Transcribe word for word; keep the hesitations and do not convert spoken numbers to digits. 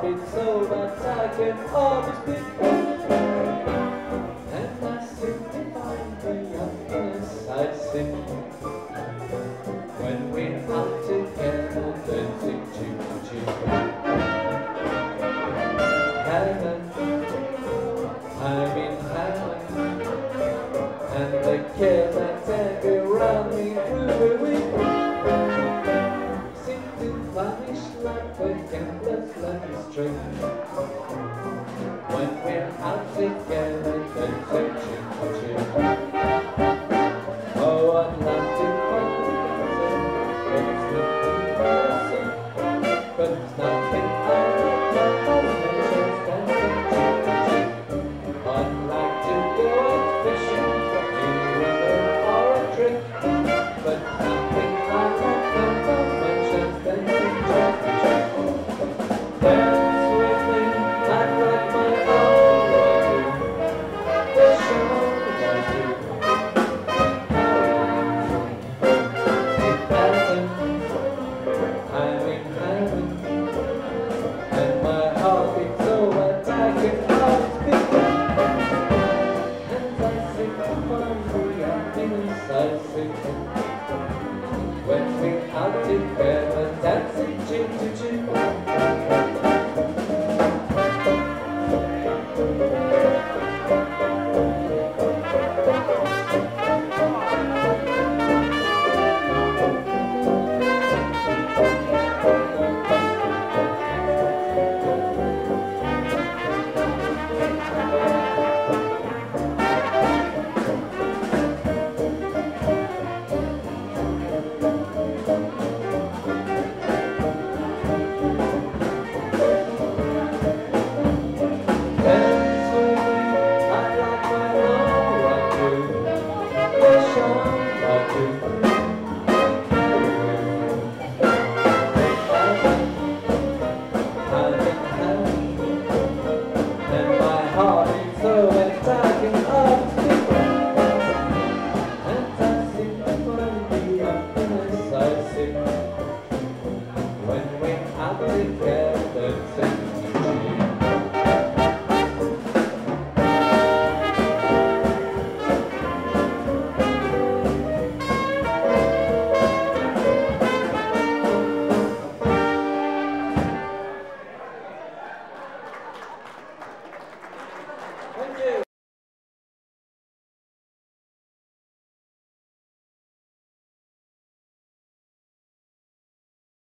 beats so that I can always speak. And I seem to find the happiness I seek when we're out together dancing cheek to cheek. Heaven, I'm in heaven, and the cares that tag around me through the week seem to vanish like a gambler's lucky string when we're out together dancing cheek to cheek. Oh, I'd love to find the answer, but it's nothing I like as much as dancing cheek to cheek. I'd like to go out fishing in a river or a creek, but it's nothing I like as much as dancing cheek to cheek. Dance with me, I'd like my own way. Wish I do. I'm in heaven, and my heart beats so that I can always speak. And I seem to find the happiness I seek when we're out together dancing cheek to cheek. When we're out together, sing to you.